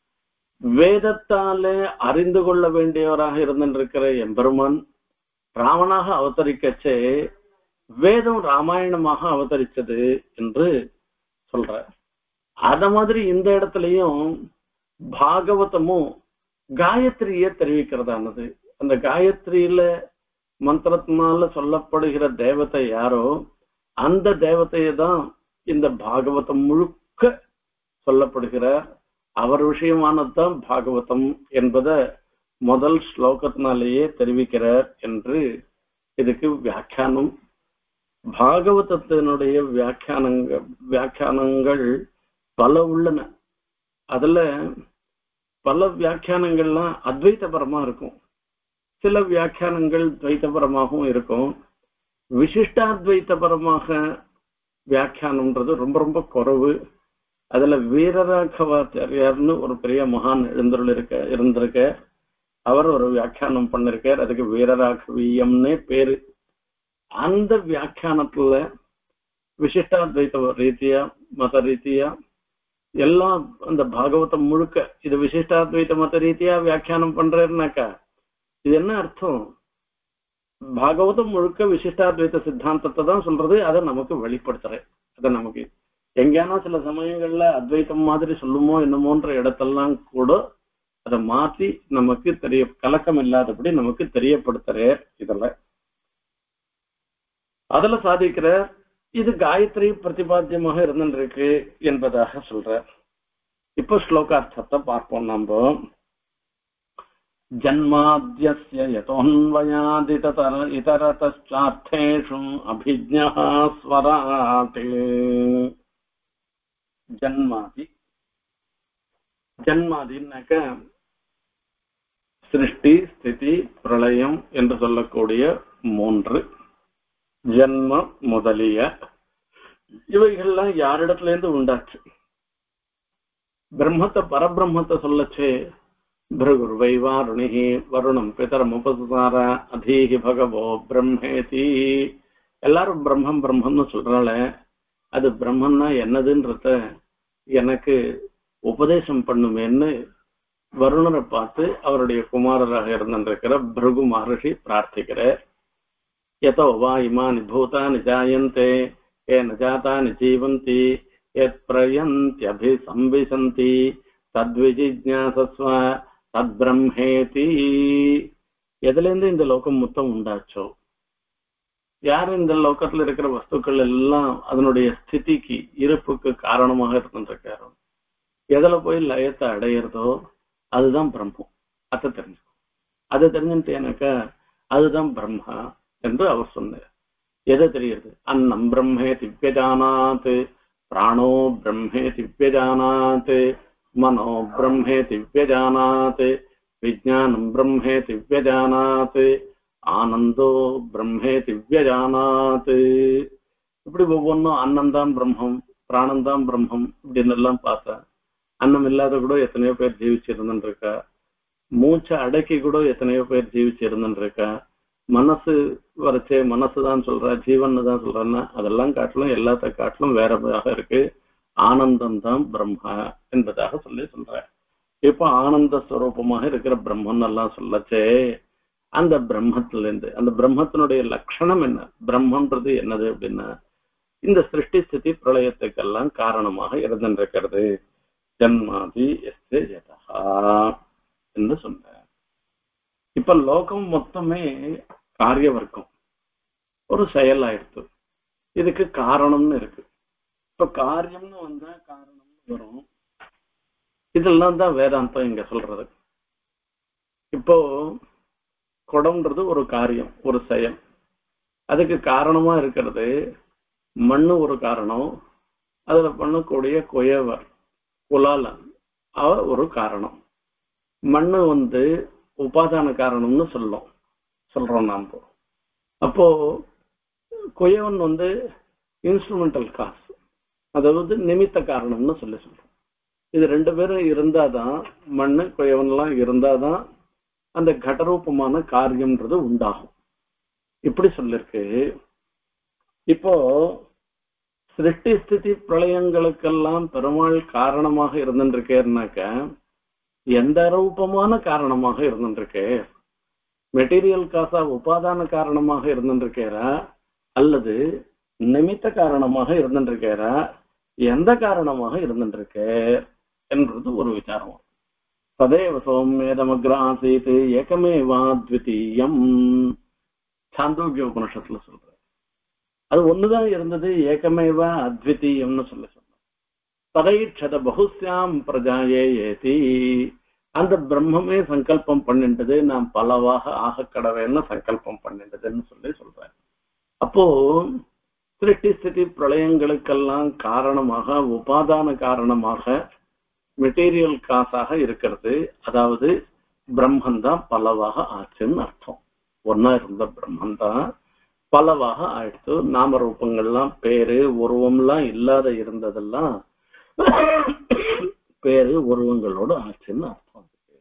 வேதத்தாலே அறிந்து கொள்ள வேண்டியவராக இருந்திருக்கிற எம்பெருமான் ராமனாக அவதரிக்கச்சே வேதம் ராமாயணமாக அவதரிச்சது என்று சொல்ற. அத மாதிரி இந்த இடத்துலயும் பாகவதமும் காயத்ரிய தெரிவிக்கிறதானது. அந்த காயத்ரியில மந்திரத்தினால சொல்லப்படுகிற தேவதை யாரோ அந்த தேவதையை தான் இந்த பாகவதம் முழுக்க சொல்லப்படுகிறார். அவர் விஷயமானதுதான் பாகவதம் என்பதை முதல் ஸ்லோகத்தினாலேயே தெரிவிக்கிறார் என்று இதுக்கு வியாக்கியானம். பாகவதத்தினுடைய வியாக்கியானங்கள் பல உள்ளன. அதுல பல வியாக்கியானங்கள்லாம் அத்வைத்தபரமா இருக்கும், சில வியாக்கியானங்கள் துவைத்தபரமாகவும் இருக்கும். விசிஷ்டாத்வைத்தபரமாக வியாக்கியானம்ன்றது ரொம்ப ரொம்ப குறைவு. அதுல வீரராகவாச்சாரியார்னு ஒரு பெரிய மகான் இருந்திருக்க அவர் ஒரு வியாக்கியானம் பண்ணிருக்கார். அதுக்கு வீரராகவியம்னே பேரு. அந்த வியாக்கியானத்துல விசிஷ்டாத்வைத்த ரீதியா மத ரீதியா எல்லாம் அந்த பாகவதம் முழுக்க இது விசிஷ்டாத்வைத்த மத ரீதியா வியாக்கியானம் பண்றேன்னாக்கா இது என்ன அர்த்தம்? பாகவதம் முழுக்க விசிஷ்டாத்வைத்த சித்தாந்தத்தை தான் சொல்றது. அதை நமக்கு வெளிப்படுத்துறேன். அதை நமக்கு எங்கேனா சில சமயங்கள்ல அத்வைத்தம் மாதிரி சொல்லுமோ என்னமோன்ற இடத்தெல்லாம் கூட அதை மாற்றி நமக்கு கலக்கம் இல்லாதபடி நமக்கு தெரியப்படுத்துறே. அதுல சாதிக்கிற இது காயத்ரி பிரதிபாத்தியமாக இருந்திருக்கு என்பதாக சொல்ற. இப்ப ஸ்லோகார்த்தத்தை பார்ப்போம். நம்ம ஜன்மாத்யஸ்ய யதோன்வயாதிதர இதரதார்த்தேஷு அபிஜ்ஞா ஸ்வராட். ஜன்மாதின்னாக்க சிருஷ்டி ஸ்திதி பிரளயம் என்று சொல்லக்கூடிய 3 ஜன்ம முதலிய இவைகள்லாம் யாரிடத்துல இருந்து உண்டாச்சு? பிரம்மத்தை பரபிரம்மத்தை சொல்லச்சே பிருகுர்வை வாருணிஹி வருணம் பிதரம் உபசார அதீஹி பகவோ பிரம்மேதி. எல்லாரும் பிரம்மம் பிரம்மம்னு சொல்றால அது பிரம்மன்னா என்னதுன்றத எனக்கு உபதேசம் பண்ணுமேன்னு வருணரை பார்த்து அவருடைய குமாரராக இருந்திருக்கிற பிருகு மகர்ஷி பிரார்த்திக்கிறார். யதோ வா இமானி பூதானி ஜாயந்தே ஏன ஜாதானி ஜீவந்தி யத் பிரயந்த்யபிசம்பிசந்தி தத்விஜிஜ்ஞாசஸ்வ தத்பிரம்மேதி. எதுல இருந்து இந்த லோகம் மொத்தம் உண்டாச்சோ, யார் இந்த லோகத்துல இருக்கிற வஸ்துக்கள் எல்லாம் அதனுடைய ஸ்திதிக்கு இருப்புக்கு காரணமாக இருந்திருக்காரோ, எதுல போய் லயத்தை அடையிறதோ அதுதான் பிரம்மம். அதை தெரிஞ்சுக்கும். அதை தெரிஞ்சுட்டேனாக்கா அதுதான் பிரம்மா என்று அவர் சொன்னார். எது தெரியுது? அன்னம் பிரம்மே திவ்யஜானாத், பிராணோ பிரம்மே திவ்யஜானாத், மனோ பிரம்மே திவ்யஜானாத், விஜானம் பிரம்மே திவ்யஜானாத், ஆனந்தோ பிரம்மே திவ்யஜானாத். இப்படி ஒவ்வொன்றும் அன்னம்தான் பிரம்மம், பிராணம்தான் பிரம்மம் இப்படின்னு எல்லாம் பார்த்தா, அன்னம் இல்லாத கூட எத்தனையோ பேர் ஜீவிச்சிருந்துன்னு இருக்கா, மூச்சை அடக்கி கூட எத்தனையோ பேர் ஜீவிச்சிருந்துருக்கா, மனசு வரைச்சே மனசுதான் சொல்றா, ஜீவன் தான் சொல்றான்னா அதெல்லாம் காட்டிலும் எல்லாத்த காட்டிலும் வேறதாக இருக்கு. ஆனந்தம் தான் பிரம்மா என்பதாக சொல்ற. இப்ப ஆனந்த ஸ்வரூபமாக இருக்கிற பிரம்மன் எல்லாம் சொல்லச்சே, அந்த பிரம்மத்துல இருந்து அந்த பிரம்மத்தினுடைய லட்சணம் என்ன, பிரம்மன்றது என்னது அப்படின்னா, இந்த சிருஷ்டி ஸ்திதி பிரளயத்துக்கெல்லாம் காரணமாக இருந்திருக்கிறது. ஜன்மாதி எஸ்தே ஜதஹா என்று சொன்ன. இப்ப லோகம் மொத்தமே காரிய வர்க்கம், ஒரு செயல் ஆயிடுத்து. இதுக்கு காரணம்னு இருக்கு. இப்ப காரியம்னு வந்தா காரணம்னு வரும். இதெல்லாம் தான் வேதாந்தம் இங்க சொல்றது. இப்போ குடம்ன்றது ஒரு காரியம், ஒரு செயல். அதுக்கு காரணமா இருக்கிறது மண்ணு ஒரு காரணம், அதுல பண்ணக்கூடிய குயவர் குலாலன் அவர் ஒரு காரணம். மண்ணு உபாதான காரணம்னு சொல்றோம் நாம. அப்போ குயவன் இன்ஸ்ட்ருமெண்டல் காஸ், அதாவது நிமித்த காரணம்னு சொல்றோம். இது ரெண்டு பேரும் இருந்தாதான், மண்ணு குயவன்லாம் இருந்தாதான் அந்த கடரூபமான காரியம்ன்றது உண்டாகும். இப்படி சொல்லிருக்கு. இப்போ சிருஷ்டி ஸ்திதி பிரளயங்களுக்கெல்லாம் பெருமாள் காரணமாக இருந்துருக்கேன்னாக்க, எந்த ரூபமான காரணமாக இருந்துருக்கு? மெட்டீரியல் காசா உபாதான காரணமாக இருந்துருக்கேரா, அல்லது நிமித்த காரணமாக இருந்துருக்கேரா, எந்த காரணமாக இருந்துருக்கு என்றது ஒரு விசாரம். ததேவ சௌமியதமக்ராசீத் ஏகமேவா த்விதீயம் சாந்தோக்கிய உபனிஷத்துல சொல்ற. அது ஒண்ணுதான் இருந்தது, ஏகமேவா அத்விதீயம்னு சொன்னோம். ததைச்சத பகுஸ்யாம் பிரஜாயே ஏதி, அந்த பிரம்மமே சங்கல்பம் பண்ணிட்டது, நாம் பலவாக ஆக கடவேன்னு சங்கல்பம் பண்ணிட்டதுன்னு சொல்றேன். அப்போ சிருஷ்டி ஸ்திதி பிரளயங்களுக்கெல்லாம் காரணமாக உபாதான காரணமாக மெட்டீரியல் காசாக இருக்கிறது. அதாவது பிரம்மன் தான் பலவாக ஆச்சுன்னு அர்த்தம். ஒன்னா இருந்த பிரம்மன் தான் பலவாக ஆயிடுச்சு. நாம ரூபங்கள்லாம் பேரு உருவம்லாம் இல்லாத இருந்ததெல்லாம் பேரு உருவங்களோடு ஆச்சுன்னு அர்த்தம்.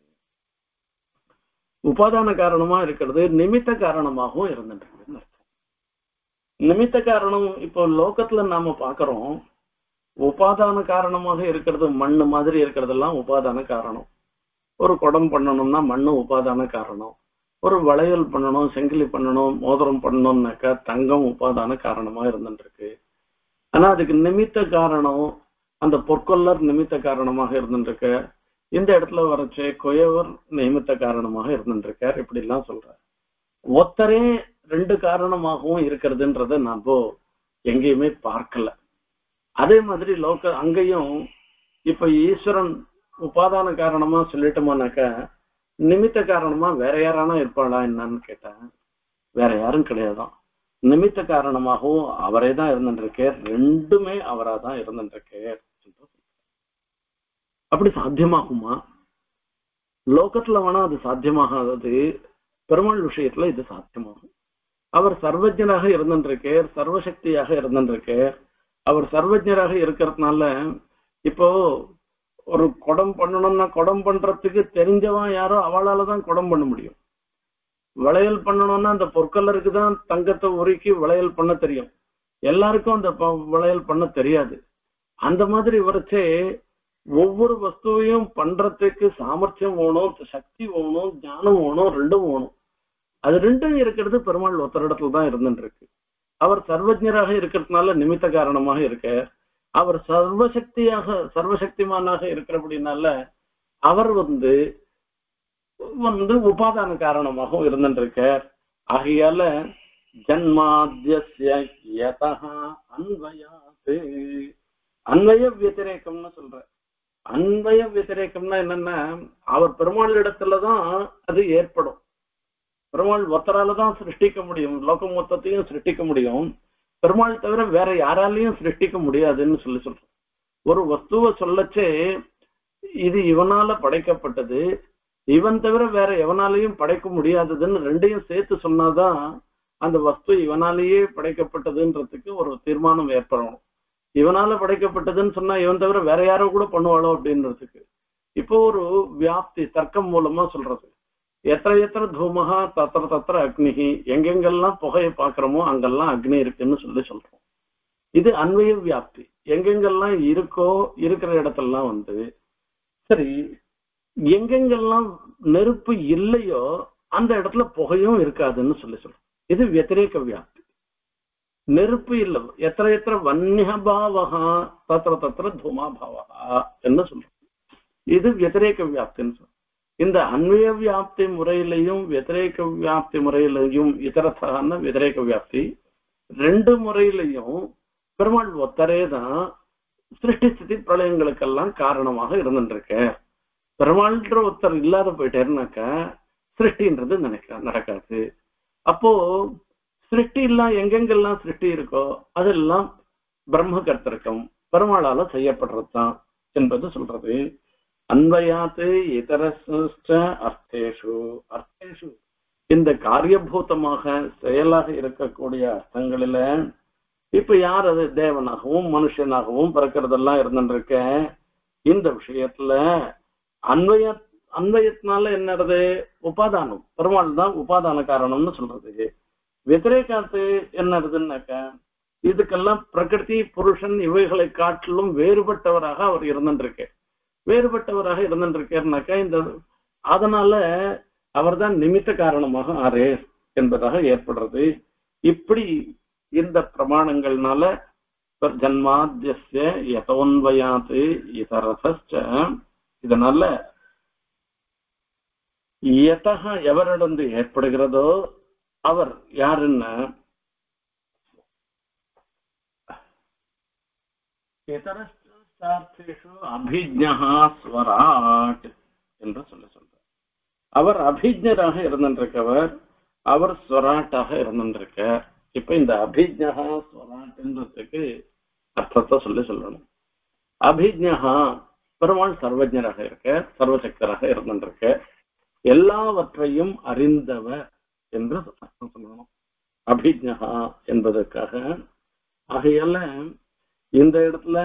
உபாதான காரணமா இருக்கிறது நிமித்த காரணமாகவும் இருந்துட்டு இருக்குன்னு அர்த்தம். நிமித்த காரணம் இப்போ லோகத்துல நாம பாக்குறோம், உபாதான காரணமாக இருக்கிறது மண்ணு மாதிரி இருக்கிறதெல்லாம் உபாதான காரணம். ஒரு குடம் பண்ணணும்னா மண்ணு உபாதான காரணம். ஒரு வளையல் பண்ணணும், செங்கிலி பண்ணணும், மோதிரம் பண்ணணும்னாக்கா தங்கம் உபாதான காரணமா இருந்துட்டு இருக்கு. ஆனா அதுக்கு நிமித்த காரணம் அந்த பொற்கொல்லர் நிமித்த காரணமாக இருந்துட்டு, இந்த இடத்துல வரைச்சே குயவர் நிமித்த காரணமாக இருந்துருக்கார். இப்படி எல்லாம் சொல்றார். ஒத்தரே ரெண்டு காரணமாகவும் இருக்கிறதுன்றத நாம எங்கேயுமே பார்க்கல. அதே மாதிரி அங்கேயும் இப்ப ஈஸ்வரன் உபாதான காரணமா சொல்லிட்டோமானாக்கா, நிமித்த காரணமா வேற யாரானா இருப்பாளா என்னன்னு கேட்டா வேற யாரும் கிடையாதான். நிமித்த காரணமாகவும் அவரே தான் இருந்துருக்கார். ரெண்டுமே அவரா தான் இருந்துருக்கார். அப்படி சாத்தியமாகுமா? லோகத்துல வேணா அது சாத்தியமாகாதது, பெருமாள் விஷயத்துல இது சாத்தியமாகும். அவர் சர்வஜனாக இருந்துருக்கார், சர்வசக்தியாக இருந்துருக்கார். அவர் சர்வஜராக இருக்கிறதுனால இப்போ ஒரு குடம் பண்ணணும்னா குடம் பண்றதுக்கு தெரிஞ்சவன் யாரோ அவளாலதான் குடம் பண்ண முடியும். வளையல் பண்ணணும்னா அந்த பொற்கல்லருக்கு தான் தங்கத்தை உருக்கி வளையல் பண்ண தெரியும். எல்லாருக்கும் அந்த வளையல் பண்ண தெரியாது. அந்த மாதிரி வரைச்சே ஒவ்வொரு வஸ்துவையும் பண்றதுக்கு சாமர்த்தியம் வேணும், சக்தி வேணும், ஞானம் வேணும், ரெண்டும் வேணும். அது ரெண்டும் இருக்கிறது பெருமாள் ஒத்தரிடத்துல தான் இருந்துட்டு இருக்கு. அவர் சர்வஜராக இருக்கிறதுனால நிமித்த காரணமாக இருக்க, அவர் சர்வசக்திமானாக இருக்கிறபடினால அவர் உபாதான காரணமாகவும் இருந்துருக்கார். ஆகையால ஜன்மாத்யஸ்ய யதஹ அன்வயாத், அன்வய வத்திரேகம்னு சொல்ற. அன்வய வத்திரேகம்னா என்னன்னா, அவர் பெருமாள் இடத்துலதான் அது ஏற்படும். பெருமாள் ஒத்தரால தான் சிருஷ்டிக்க முடியும், லோகம் மொத்தத்தையும் சிருஷ்டிக்க முடியும். பெருமாள் தவிர வேற யாராலையும் சிருஷ்டிக்க முடியாதுன்னு சொல்றோம். ஒரு வஸ்துவை சொல்லச்சே இது இவனால படைக்கப்பட்டது, இவன் தவிர வேற எவனாலையும் படைக்க முடியாததுன்னு ரெண்டையும் சேர்த்து சொன்னாதான் அந்த வஸ்து இவனாலேயே படைக்கப்பட்டதுன்றதுக்கு ஒரு தீர்மானம் ஏற்படணும். இவனால படைக்கப்பட்டதுன்னு சொன்னா இவன் தவிர வேற யாரோ கூட பண்ணுவாளோ அப்படின்றதுக்கு இப்போ ஒரு வியாப்தி தர்க்கம் மூலமா சொல்றது. எத்திர தூமகா தத்திர அக்னிகி, எங்கெங்கெல்லாம் புகையை பாக்குறோமோ அங்கெல்லாம் அக்னி இருக்குன்னு சொல்றோம். இது அன்வய வியாப்தி. எங்கெங்கெல்லாம் இருக்கோ இருக்கிற இடத்தெல்லாம் சரி, எங்கெங்கெல்லாம் நெருப்பு இல்லையோ அந்த இடத்துல புகையும் இருக்காதுன்னு சொல்றோம். இது வத்திரேக வியாப்தி. நெருப்பு இல்லை, எத்திர வன்யபாவகா தத்திர தூமா பாவகா என்ன சொல்றோம். இது வத்திரேக வியாப்தின்னு சொல்றோம். இந்த அன்வய வியாப்தி முறையிலையும் வத்திரேக வியாப்தி முறையிலையும் இதரத்தான வத்திரேக வியாப்தி ரெண்டு முறையிலையும் பெருமாள் ஒத்தரே தான் சிருஷ்டி ஸ்திதி பிரளயங்களுக்கெல்லாம் காரணமாக இருந்துருக்க. பெருமாள்ன்ற ஒருத்தர் இல்லாத போயிட்டேருனாக்கா சிருஷ்டின்றது நடக்காது. அப்போ சிருஷ்டி எல்லாம் எங்கெங்கெல்லாம் சிருஷ்டி இருக்கோ அதெல்லாம் பிரம்ம கர்த்தர்க்கம் பெருமாளால செய்யப்படுறதுதான் என்பது சொல்றது. அன்வயாத்து இதர அர்த்தேஷு அர்த்தேஷு இந்த காரியபூதமாக செயலாக இருக்கக்கூடிய அர்த்தங்களில இப்ப யார் அது தேவனாகவும் மனுஷனாகவும் பிறக்கிறதெல்லாம் இருந்துருக்க. இந்த விஷயத்துல அன்வயத்தினால என்னது உபாதானம், பெருமாள் தான் உபாதான காரணம்னு சொல்றது. வத்திரேகாத்து என்னதுன்னாக்க இதுக்கெல்லாம் பிரகிருதி புருஷன் இவைகளை காட்டிலும் வேறுபட்டவராக அவர் இருந்துருக்கு. வேறுபட்டவராக இருந்துருக்காருனாக்கா இந்த அதனால அவர் தான் நிமித்த காரணமாக ஆரே என்பதாக ஏற்படுறது. இப்படி இந்த பிரமாணங்கள்னால ஜன்மாத்யஸ்ய யதோன்வயாத்து இதரசஸ்ச, இதனால யதஹ எவரிடந்து ஏற்படுகிறதோ அவர் யாருன்னா இதரஸ்தார்த்தேஷு அபிஜ்ஞஹா ஸ்வராட் என்று சொல்றார். அவர் அபிஜ்ஞராக இருந்திருக்கவர், அவர் ஸ்வராட்டாக இருந்திருக்கார். இப்ப இந்த அபிஜ்ஞஹா ஸ்வராட்ன்றதுக்கு அர்த்தத்தை சொல்லணும். அபிஜ்ஞஹா பெருமாள் சர்வஜராக இருக்க, சர்வசக்தராக இருந்திருக்க, எல்லாவற்றையும் அறிந்தவர் என்று அர்த்தம் சொல்லணும் அபிஜ்ஞஹா என்பதற்காக. ஆகையால இந்த இடத்துல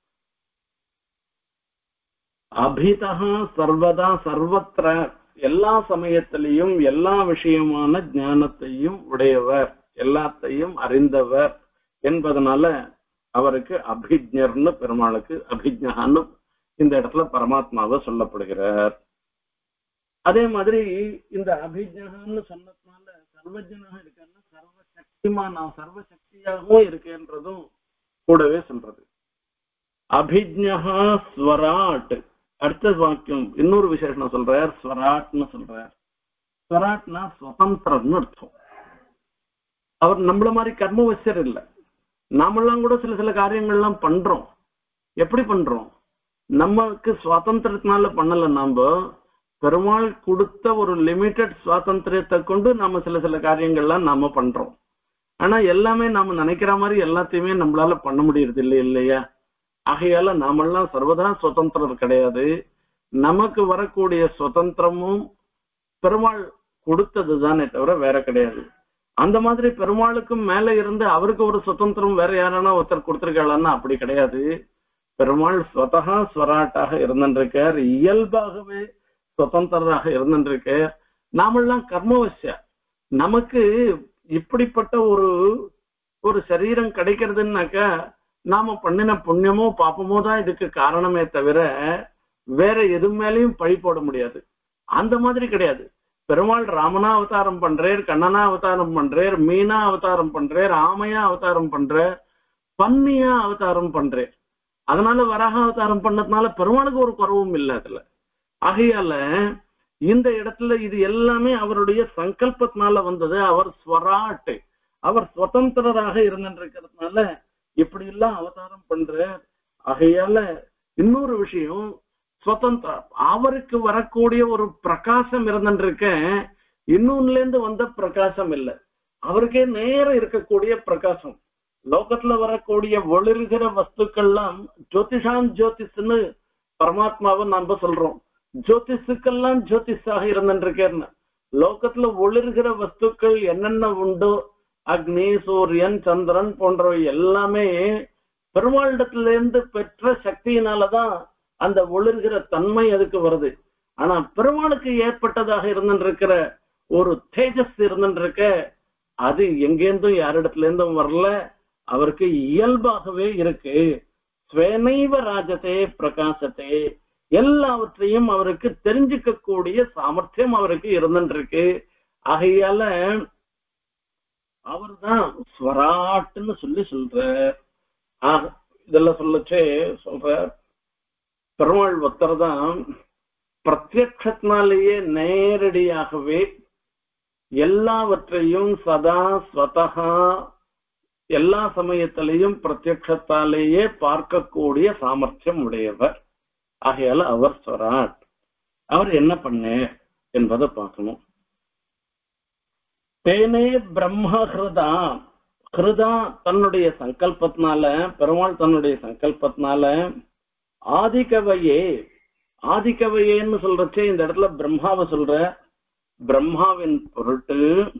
அபிதா சர்வதா சர்வத்திர எல்லா சமயத்திலையும் எல்லா விஷயமான ஞானத்தையும் உடையவர், எல்லாத்தையும் அறிந்தவர் என்பதனால அவருக்கு அபிஜ்ஞர்னு பெருமாளுக்கு அபிஜ்ஞான்னு இந்த இடத்துல பரமாத்மாவை சொல்லப்படுகிறார். அதே மாதிரி இந்த அபிஜ்ஞான்னு சொன்னதுனால சர்வஜனாக இருக்காருன்னா சர்வசக்திமானா சர்வசக்தியாகவும் இருக்கேன்றதும் கூடவே சொல்றது. அபிஜ்ஞா ஸ்வராட் அடுத்த வாக்கியம் இன்னொரு விசேஷம் சொல்றார், ஸ்வராட்னு சொல்றார். ஸ்வராட்னா சுதந்திரம்னு அர்த்தம். அவர் நம்மள மாதிரி கர்மவசியர் இல்லை. நாமெல்லாம் கூட சில காரியங்கள்லாம் பண்றோம். எப்படி பண்றோம்? நமக்கு சுவாதந்திரத்தினால பண்ணல, நாம பெருமாள் கொடுத்த ஒரு லிமிட்டட் சுவாதந்திரத்தை கொண்டு நாம சில காரியங்கள்லாம் நாம பண்றோம். ஆனா எல்லாமே நாம நினைக்கிற மாதிரி எல்லாத்தையுமே நம்மளால பண்ண முடியறது இல்லையா? ஆகையால நாமெல்லாம் சர்வதா சுதந்திரம் கிடையாது. நமக்கு வரக்கூடிய சுதந்திரமும் பெருமாள் கொடுத்தது தானே தவிர வேற கிடையாது. அந்த மாதிரி பெருமாளுக்கும் மேல இருந்து அவருக்கு ஒரு சுதந்திரம் வேற யாரானா ஒருத்தர் கொடுத்திருக்காளான்னா அப்படி கிடையாது. பெருமாள் ஸ்வதகா ஸ்வராட்டாக இருந்திருக்கார், இயல்பாகவே சுதந்திரராக இருந்திருக்கார். நாமெல்லாம் கர்மவசியா. நமக்கு இப்படிப்பட்ட ஒரு சரீரம் கிடைக்கிறதுனாக்கா நாம பண்ணின புண்ணியமோ பாப்பமோ தான் இதுக்கு காரணமே தவிர வேற எது மேலையும் பழி போட முடியாது. அந்த மாதிரி கிடையாது. பெருமாள் ராமனா அவதாரம் பண்றேர், கண்ணனா அவதாரம் பண்றேர், மீனா அவதாரம் பண்றேர், ஆமையா அவதாரம் பண்றேர், பன்னியா அவதாரம் பண்றேர். அதனால வராக அவதாரம் பண்ணதுனால பெருமாளுக்கு ஒரு குறவும் இல்லை அதுல. ஆகையால இந்த இடத்துல இது எல்லாமே அவருடைய சங்கல்பத்தினால வந்தது. அவர் ஸ்வராட்டு, அவர் சுதந்திரராக இருந்திருக்கிறதுனால இப்படி எல்லாம் அவதாரம் பண்ற. ஆகையால இன்னொரு விஷயம், சுதந்திரம் அவருக்கு வரக்கூடிய ஒரு பிரகாசம் இருந்திருக்க. இன்னொன்னுல இருந்து வந்த பிரகாசம் இல்ல, அவருக்கே நேரம் இருக்கக்கூடிய பிரகாசம். லோகத்துல வரக்கூடிய ஒளிர்கிற வஸ்துக்கள்லாம் ஜோதிஷான் ஜோதிஷ்னு பரமாத்மாவை நாம சொல்றோம். ஜோதிஷுக்கெல்லாம் ஜோதிஷாக இருந்துருக்கேன்னு லோகத்துல ஒளிர்கிற வஸ்துக்கள் என்னென்ன உண்டோ, அக்னி, சூரியன், சந்திரன் போன்றவை எல்லாமே பெருமாளிடத்துல இருந்து பெற்ற சக்தியினாலதான் அந்த ஒளிர்கிற தன்மை அதுக்கு வருது. ஆனா பெருமாளுக்கு ஏற்பட்டதாக இருந்துருக்கிற ஒரு தேஜஸ் இருந்துருக்க, அது எங்கேருந்தும் யாரிடத்துல இருந்தும் வரல, அவருக்கு இயல்பாகவே இருக்கு. ஸ்வேனைவ ராஜதே பிரகாசத்தே, எல்லாவற்றையும் அவருக்கு தெரிஞ்சுக்க கூடிய சாமர்த்தியம் அவருக்கு இருந்துருக்கு. ஆகையால அவர் தான் ஸ்வராட்டுன்னு சொல்ற. இதெல்லாம் சொல்லச்சே சொல்ற பெருமாள் பக்தர் தான் பிரத்யக்ஷத்தினாலேயே நேரடியாகவே எல்லாவற்றையும் சதா ஸ்வதகா எல்லா சமயத்திலையும் பிரத்யக்ஷத்தாலேயே பார்க்கக்கூடிய சாமர்த்தியம் உடையவர். ஆகையால அவர் ஸ்வராட். அவர் என்ன பண்ண என்பதை பார்க்கணும். தேனே பிரம்ம ஹிருதா, ஹிருதா தன்னுடைய சங்கல்பத்தினால, பெருமாள் தன்னுடைய சங்கல்பத்தினால ஆதிகவையே, ஆதிகவையேன்னு சொல்றச்சே இந்த இடத்துல பிரம்மாவை சொல்ற. பிரம்மாவின் பொருட்டு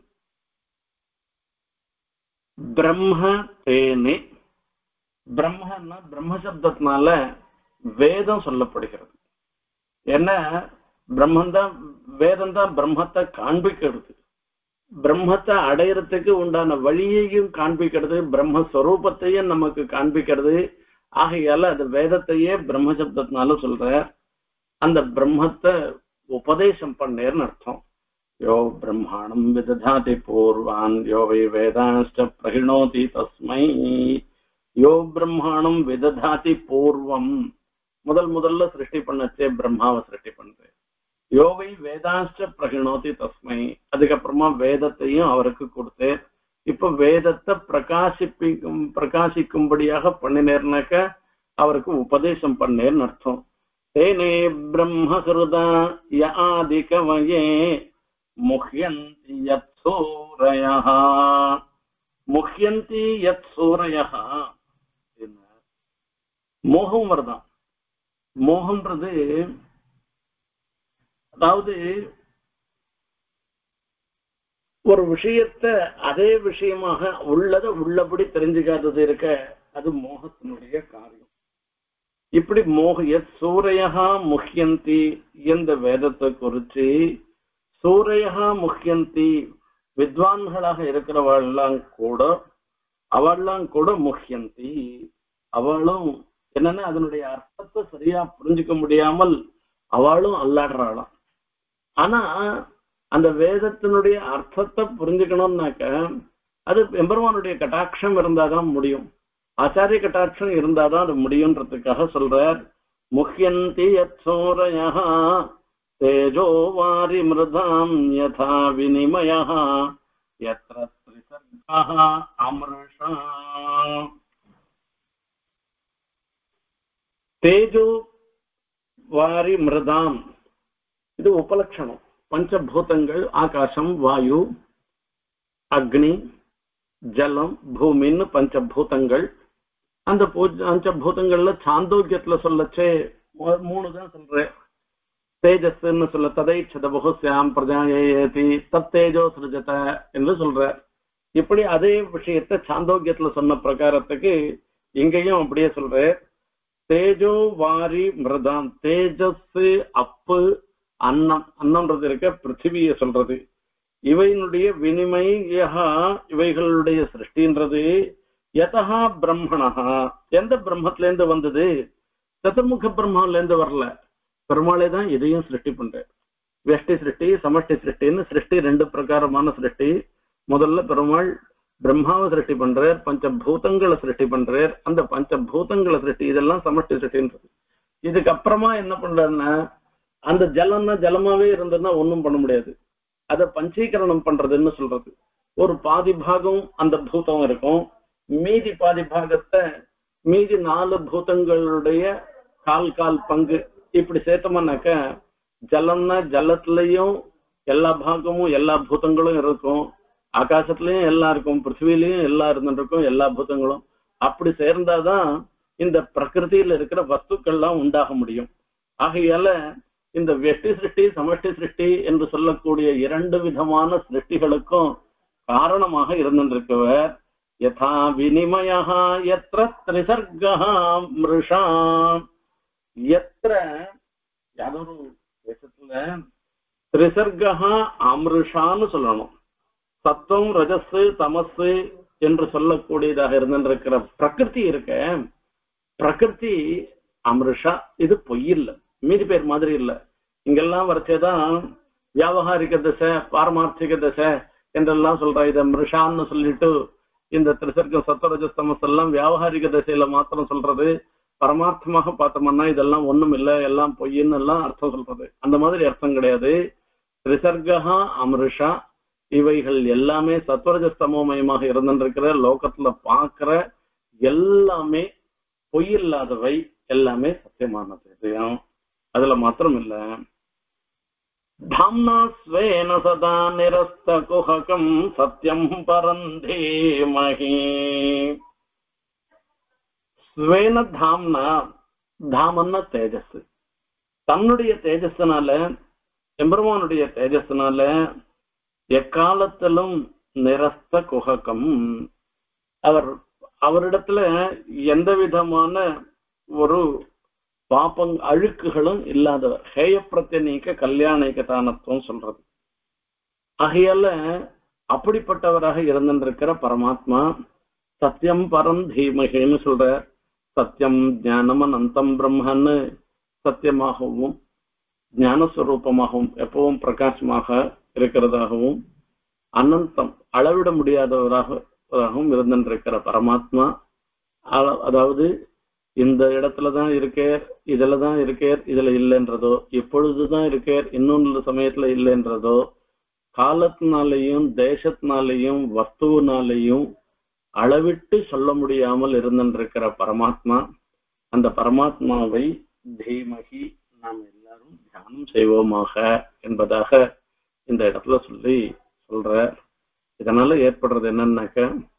பிரம்ம தேனே, பிரம்மன்னா பிரம்ம சப்தத்தினால வேதம் சொல்லப்படுகிறது. ஏன்னா பிரம்மந்தான், வேதம் தான் பிரம்மத்தை காண்பிக்கிறது, பிரம்மத்தை அடையறதுக்கு உண்டான வழியையும் காண்பிக்கிறது, பிரம்மஸ்வரூபத்தையும் நமக்கு காண்பிக்கிறது. ஆகையால அது வேதத்தையே பிரம்ம சப்தத்தினால சொல்ற. அந்த பிரம்மத்தை உபதேசம் பண்ணேர்னு அர்த்தம். யோ பிரம்மாணம் விததாதி பூர்வான் யோ வை வேதாஷ்ட பிரகிணோதி தஸ்மை. யோ பிரம்மாணம் விததாதி பூர்வம், முதல்ல சிருஷ்டி பண்ணச்சே பிரம்மாவை சிருஷ்டி பண்றேன். யோவை வேதாஷ்ட பிரகிணோதி தஸ்மை, அதுக்கப்புறமா வேதத்தையும் அவருக்கு கொடுத்தேன். இப்ப வேதத்தை பிரகாசிக்கும்படியாக பண்ணினேர்னாக்க அவருக்கு உபதேசம் பண்ணேர்னு அர்த்தம். தேனே பிரம்ம ஹிருதா யாதி கவயே முஹ்யந்தி யத் சூரயஹ, முஹ்யந்தி யத் சூரயஹ. மோகம் வருதான். மோகம்ன்றது அதாவது ஒரு விஷயத்த அதே விஷயமாக உள்ளத உள்ளபடி தெரிஞ்சுக்காதது இருக்க, அது மோகத்தினுடைய காரியம். இப்படி சூரையா முஹ்யந்தி இந்த வேதத்தை குறிச்சு, சூரையா முஹ்யந்தி வித்வான்களாக இருக்கிறவெல்லாம் கூட, அவெல்லாம் கூட முஹ்யந்தி, அவளும் என்னன்னா அதனுடைய அர்த்தத்தை சரியா புரிஞ்சுக்க முடியாமல் அவளும் அல்லாடுறாளாம். ஆனா அந்த வேதத்தினுடைய அர்த்தத்தை புரிஞ்சுக்கணும்னாக்க அது எம்பெருமானுடைய கட்டாட்சம் இருந்தாதான் முடியும், ஆச்சாரிய கட்டாட்சம் இருந்தாதான் அது முடியும்ன்றதுக்காக சொல்றார். முஹ்யந்தி யத் சூரயஹ தேஜோ வாரி மிருதாம் யதா வினிமயஹ யத்ர த்ரிசர்கஹ அம்ருஷா. தேஜோ வாரி மிருதாம், இது உபலட்சணம். பஞ்சபூதங்கள் ஆகாசம், வாயு, அக்னி, ஜலம், பூமின்னு பஞ்சபூதங்கள். அந்த பஞ்சபூதங்கள்ல சாந்தோக்கியத்துல சொல்லச்சே 3 தான் சொல்றேன். தேஜஸ்ன்னு சொல்ல ததைச்சத பகுஸ்யாம் பிரஜாயேதி தத்தேஜோ சிருஜத என்று சொல்ற. இப்படி அதே விஷயத்தை சாந்தோக்கியத்துல சொன்ன பிரகாரத்துக்கு இங்கேயும் அப்படியே சொல்ற. தேஜோ வாரி மிருதாம், தேஜஸ் அப்பு, அன்னம், அன்னம்ன்றது இருக்க பிருத்திவிய சொல்றது. இவையினுடைய வினிமயா, இவைகளுடைய சிருஷ்டின்றது யதா பிரம்மணா, எந்த பிரம்மத்துல இருந்து வந்தது? சதுர்முக பிரம்மல இருந்து வரல, பெருமாளே தான் இதையும் சிருஷ்டி பண்ற. வெஷ்டி சிருஷ்டி, சமஷ்டி சிருஷ்டின்னு சிருஷ்டி 2 பிரகாரமான சிருஷ்டி. முதல்ல பெருமாள் பிரம்மாவை சிருஷ்டி பண்றார், பஞ்சபூதங்களை சிருஷ்டி பண்றார். அந்த பஞ்சபூதங்களை சிருஷ்டி இதெல்லாம் சமஷ்டி சிருஷ்டின்றது. இதுக்கப்புறமா என்ன பண்றாருன்னா, அந்த ஜலம்னா ஜலமாவே இருந்ததுன்னா ஒன்றும் பண்ண முடியாது, அதை பஞ்சீகரணம் பண்றதுன்னு சொல்றது. ஒரு பாதி பாகம் அந்த பூதம் இருக்கும், மீதி பாதி பாகத்தை மீதி 4 பூதங்களுடைய கால் பங்கு இப்படி சேர்த்தோம்னாக்க ஜலம்னா ஜலத்திலையும் எல்லா பாகமும் எல்லா பூதங்களும் இருக்கும், ஆகாசத்திலயும் எல்லாம் இருக்கும், பிருத்திவிலையும் எல்லாம் இருந்துருக்கும், எல்லா பூதங்களும் அப்படி சேர்ந்தாதான் இந்த பிரகிருதியில இருக்கிற வஸ்துக்கள்லாம் உண்டாக முடியும். ஆகையால இந்த வெஷ்டி சிருஷ்டி சமஷ்டி சிருஷ்டி என்று சொல்லக்கூடிய இரண்டு விதமான சிருஷ்டிகளுக்கும் காரணமாக இருந்திருக்கவர் யதா வினிமயா யத்ர த்ரிசர்கா மிருஷா, யத்ர யாதொரு தேசத்துல த்ரிசர்கா அமிருஷான்னு சொல்லணும். சத்துவம் ரஜஸ் தமசு என்று சொல்லக்கூடியதாக இருந்திருக்கிற பிரகிருதி இருக்க, பிரகிருதி அமிருஷா, இது பொய்யில்ல, மீதி பேர் மாதிரி இல்ல. இங்கெல்லாம் வரைச்சேதான் வியாபகாரிக தசை பாரமார்த்திக தசை என்றெல்லாம் சொல்ற. இதை மிருஷான்னு சொல்லிட்டு இந்த திரிசர்க்கம் சத்வரஜஸ்தமஸ் எல்லாம் வியாபகாரிக தசையில மாத்திரம் சொல்றது, பரமார்த்தமாக பார்த்தோம்னா இதெல்லாம் ஒண்ணும் இல்லை, எல்லாம் பொய்ன்னு எல்லாம் அர்த்தம் சொல்றது. அந்த மாதிரி அர்த்தம் கிடையாது. திரிசர்கா அமிருஷா, இவைகள் எல்லாமே சத்வரஜஸ்தமோமயமாக இருந்திருக்கிற லோகத்துல பாக்குற எல்லாமே பொய்யில்லாதவை, எல்லாமே சத்தியமானது. அதுல மாத்திரம் இல்ல. தாம்னா ஸ்வேன சதா நிரஸ்த குஹகம் சத்யம் பரந்தேமஹி. ஸ்வேன தாம்னா, தாமன்னா தேஜஸ், தன்னுடைய தேஜஸ்னால, எம்பெருமானுடைய தேஜஸ்னால எக்காலத்திலும் நிரஸ்த குஹகம், அவரிடத்துல எந்த விதமான ஒரு பாப்பங் அழுக்குகளும் இல்லாதவர். ஹேய பிரத்யநீக கல்யாணிக தானத்துவம் சொல்றது. ஆகையால அப்படிப்பட்டவராக இருந்திருக்கிற பரமாத்மா சத்தியம் பரம் தீமகின்னு சொல்ற. சத்தியம் ஞானம் அனந்தம் பிரம்மன்னு சத்தியமாகவும் ஞானஸ்வரூபமாகவும் எப்பவும் பிரகாசமாக இருக்கிறதாகவும் அனந்தம் அளவிட முடியாதவராகவும் இருந்திருக்கிற பரமாத்மா, அதாவது இந்த இடத்துலதான் இருக்கேர், இதுலதான் இருக்கேர், இதுல இல்லைன்றதோ, இப்பொழுதுதான் இருக்கேர், இன்னொன்று சமயத்துல இல்லைன்றதோ, காலத்தினாலையும் தேசத்தினாலையும் வஸ்துவினாலையும் அளவிட்டு சொல்ல முடியாமல் இருந்திருக்கிற பரமாத்மா, அந்த பரமாத்மாவை தீமகி நாம் எல்லாரும் தியானம் செய்வோமாக என்பதாக இந்த இடத்துல சொல்ற. இதனால ஏற்படுறது என்னன்னாக்க,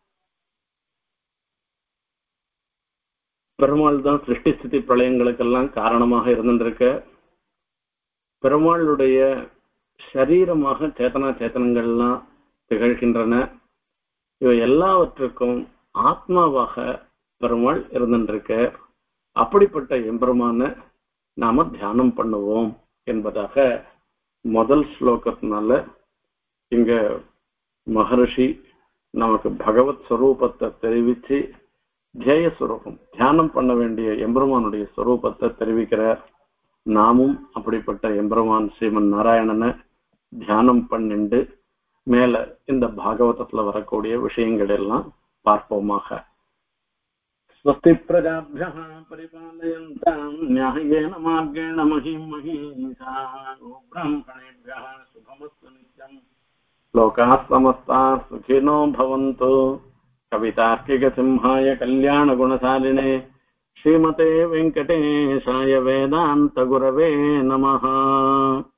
பெருமாள் தான் சிருஷ்டி ஸ்திதி பிரளயங்களுக்கெல்லாம் காரணமாக இருந்திருக்க. பெருமாளுடைய சரீரமாக சேத்தனா சேத்தனங்கள்லாம் திகழ்கின்றன. இவை எல்லாவற்றுக்கும் ஆத்மாவாக பெருமாள் இருந்திருக்க. அப்படிப்பட்ட எம்பெருமான நாம தியானம் பண்ணுவோம் என்பதாக முதல் ஸ்லோகத்தினால இங்க மகரிஷி நமக்கு பகவத் ஸ்வரூபத்தை தெரிவிச்சு தியேயஸ்வரூபம் தியானம் பண்ண வேண்டிய எம்பெருமானுடைய ஸ்வரூபத்தை தெரிவிக்கிறார். நாமும் அப்படிப்பட்ட எம்பெருமான் ஸ்ரீமன் நாராயணனை தியானம் பண்ணிண்டு மேல இந்த பாகவதத்துல வரக்கூடிய விஷயங்கள் எல்லாம் பார்ப்போமாக. ஸ்வஸ்தி பிரஜாப்யः பரிபாலயந்தாம் ந்யாயேன மார்கேண மஹீம் மஹீஷாः பிராமணேभ्यः சுபமஸ்து நித்யம் லோகாः சமஸ்தாः சுகினோ பவந்து. கவிதார்க்கிக சிம்ஹாய கல்யாண குணசாலினே ஸ்ரீமதே வெங்கடேஷாய வேதாந்த குரவே நமஹ.